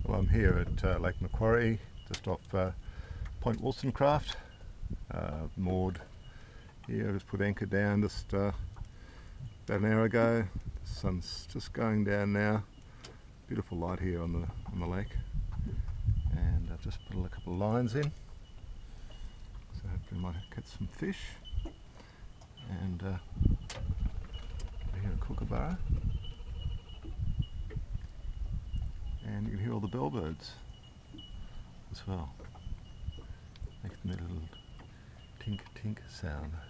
Well, I'm here at Lake Macquarie, just off Point Wollstonecraft. Moored here, just put anchor down just about an hour ago. The sun's just going down now. Beautiful light here on the lake, and I've just put a couple of lines in, so hopefully I might catch some fish. And here a kookaburra, and you can hear all the bellbirds as well. Makes them a little tink tink sound.